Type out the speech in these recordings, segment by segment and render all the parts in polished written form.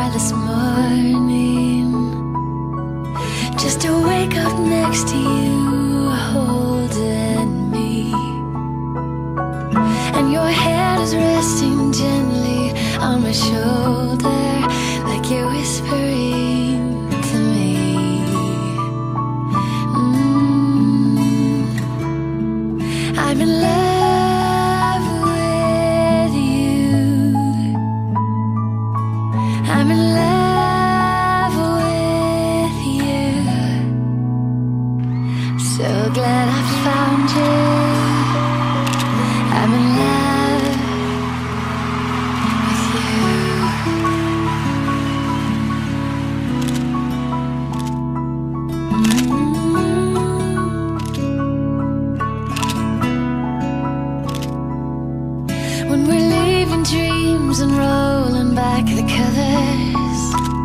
this morning, just to wake up next to you, holding me, and your head is resting gently on my shoulder, like you're whispering to me. I'm in love with you. I'm in love with you. So glad I found you. I'm in love with you. When we're leaving dreams and rolling back the colors,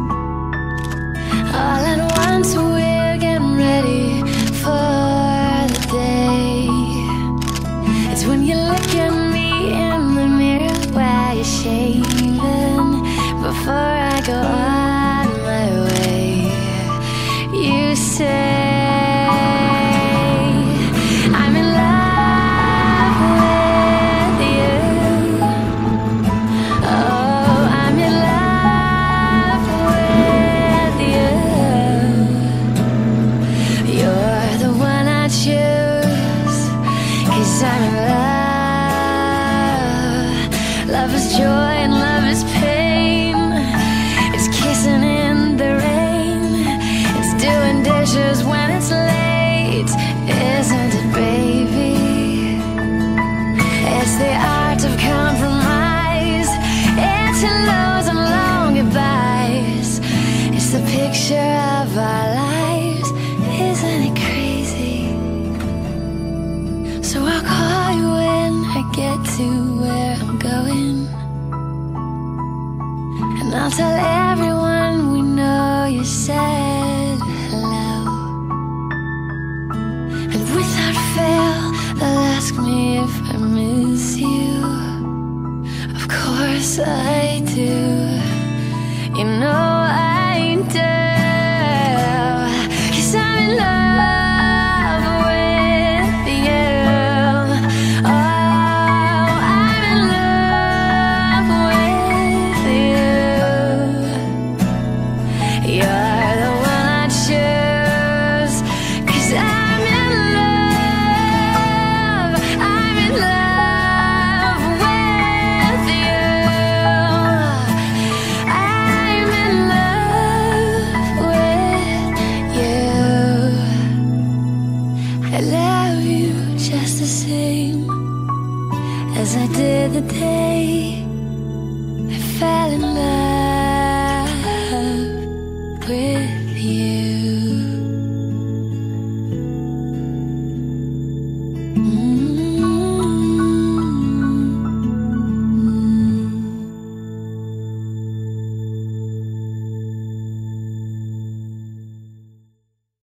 all at once we're getting ready for the day. It's when you look at me in the mirror while you're shaving, before I go on my way, you say, I'm in love with you. Oh, I'm in love with you. You're the one I choose, 'cause I'm in love. Love is joy and love is pain. It's kissing in the rain. It's doing dishes when it's late, isn't it, baby? It's the art of compromise. It's hellos and long goodbyes. It's the picture of our lives. Isn't it crazy? So I'll call you when I get to where I'm going, and I'll tell everyone we know you said hello. And without fail, they'll ask me if I miss you. Of course I do. You know I do. 'Cause I'm in love with you. Oh, I'm in love with you. You're the one I choose, 'cause I'm in love. I'm in love with you. I'm in love with you. I love you just the same as I did the day I fell in love.